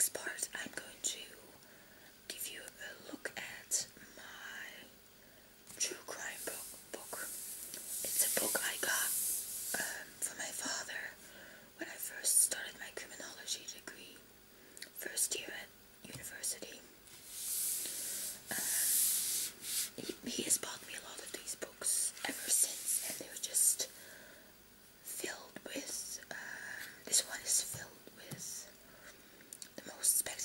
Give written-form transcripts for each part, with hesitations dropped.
part, I'm going to give you a look at my true crime book. It's a book I got from my father when I first started my criminology degree, first year at university. He has bought me a lot of these books ever since, and they're just filled with, this one is filled with the most spectacular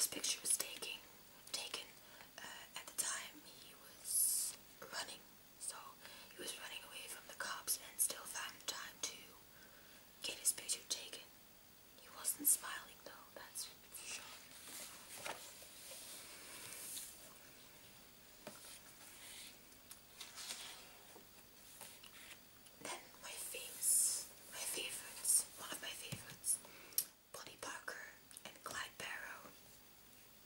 picture was taken at the time he was running. So he was running away from the cops and still found time to get his picture taken. He wasn't smiling though, that's for sure. Then my favorites, one of my favorites, Bonnie Parker and Clyde Barrow.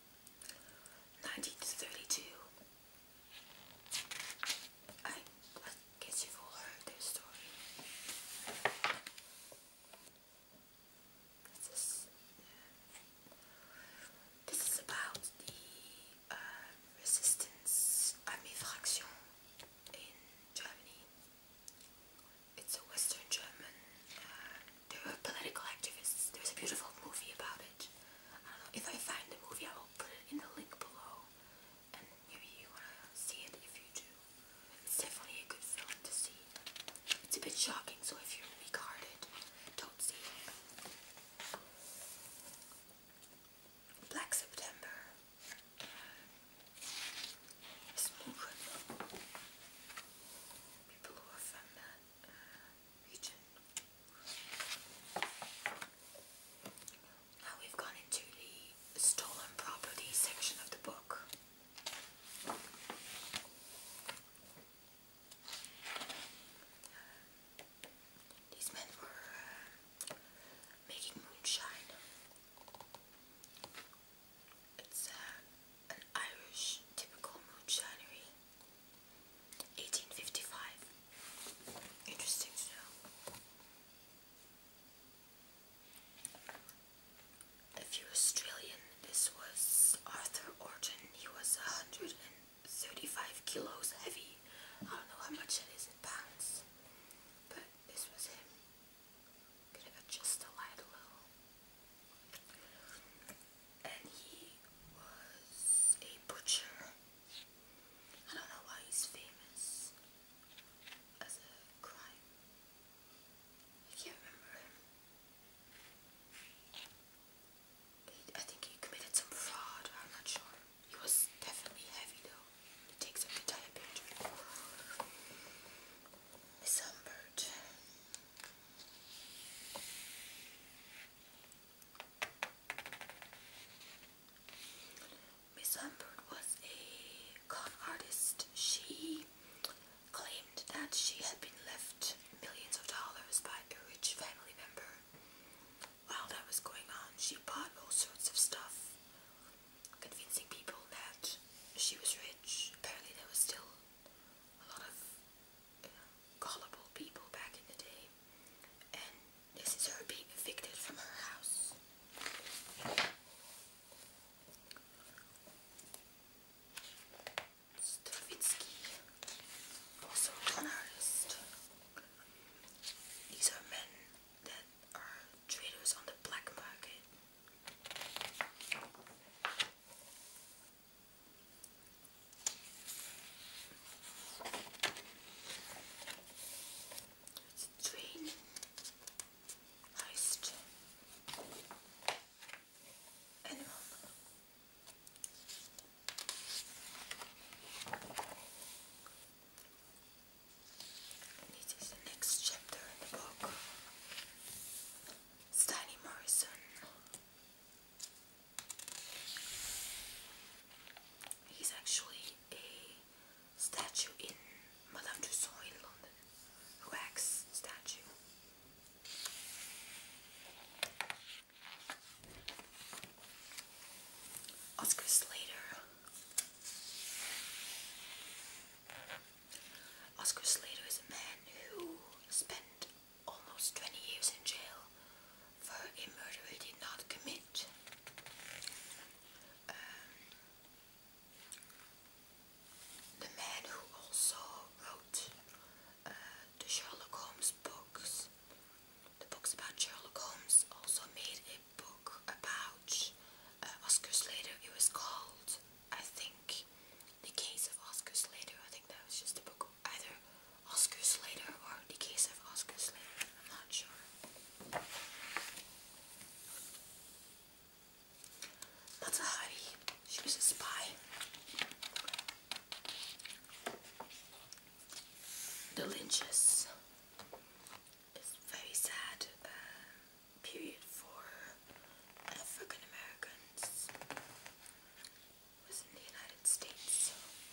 the lynches. It's a very sad period for African Americans. It was in the United States.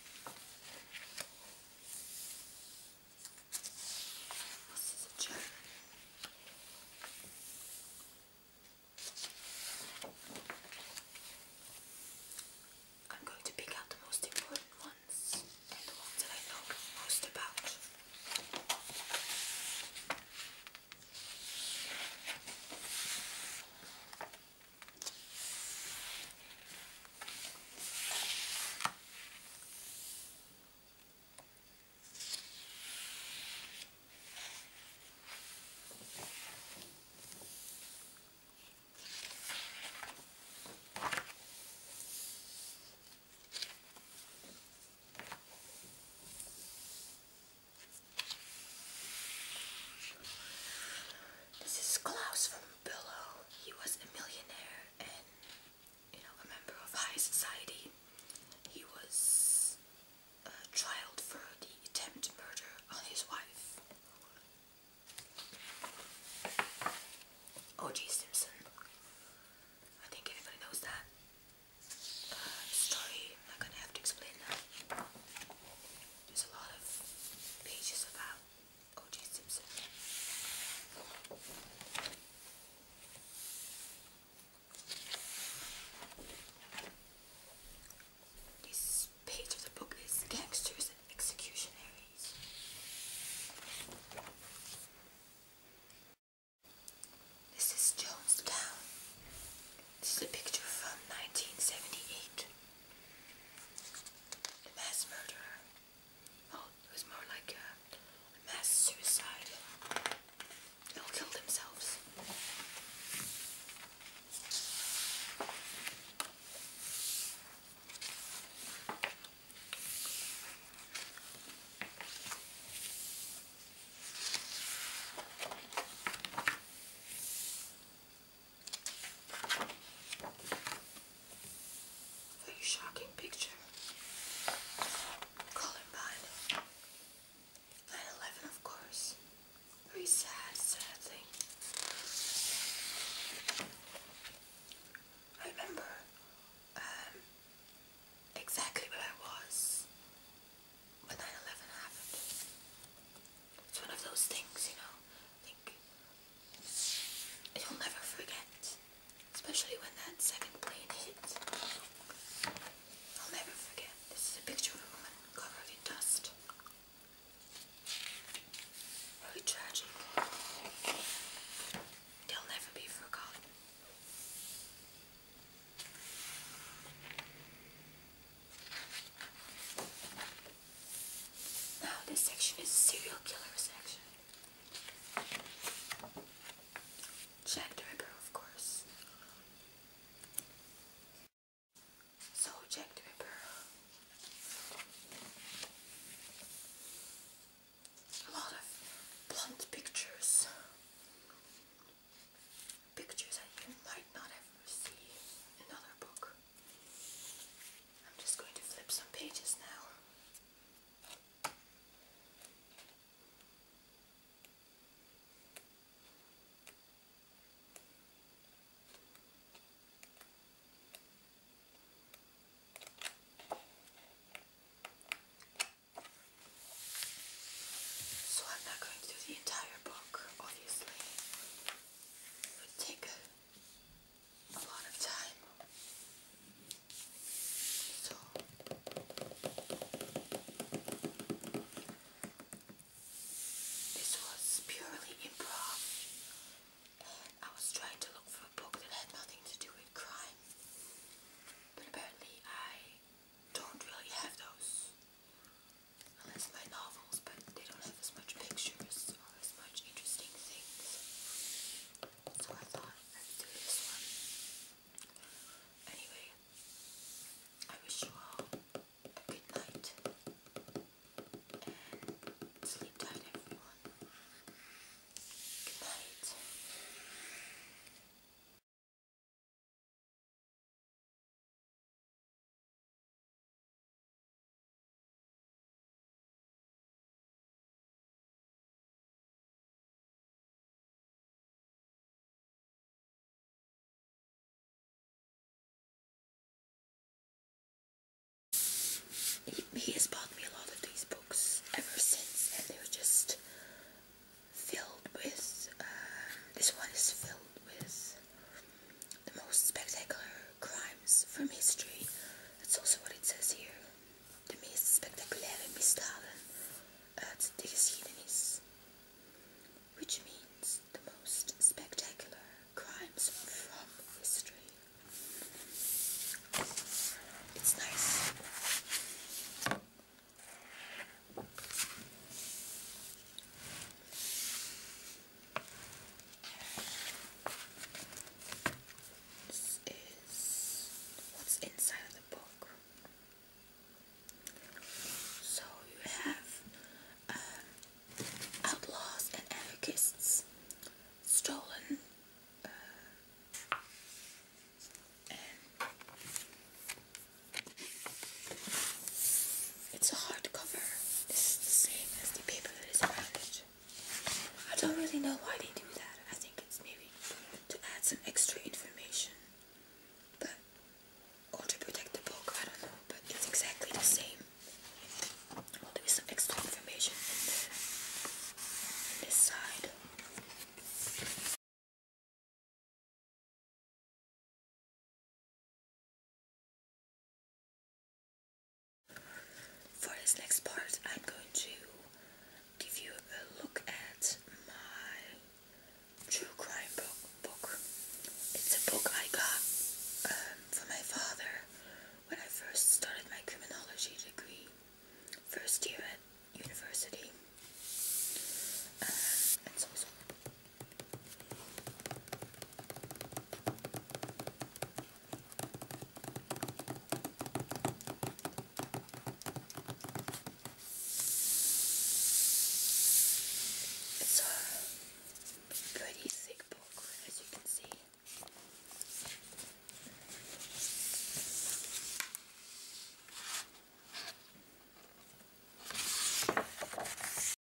This is a German. I'm going to pick out the most important ones and the ones that I know most about. This is Klaus from Billow. He was a millionaire and, a member of high society. He was trialed for the attempted murder on his wife. O.J. Simpson. I think everybody knows that story. I'm not gonna have to explain that. There's a lot of pages about O.J. Simpson. This page of the book is Gangsters and Executionaries. This is Jonestown. This is a picture from 1978. The mass murderer. Well, it was more like a mass suicide. They all killed themselves. Very shocking picture. Columbine. 9/11, of course. Very sad, sad thing. I remember exactly where I was when 9/11 happened. It's one of those things, I think you'll never forget. Especially when that second plane hit. I'll never forget. This is a picture of a woman covered in dust. Very tragic. They'll never be forgotten. Now this section is a serial killer section. Jack the Ripper, of course. So Jack the Ripper. A lot of blunt pictures. Pictures that you might not ever see in another book. I'm just going to flip some pages now. So I'm not going to do the entire book, obviously. It would take a lot of time. So this was purely improv, and I was trying to look for a book that had nothing to do with crime. But apparently I don't really have those. Unless my novels, but they don't have as much pictures or as much this next part, I'm going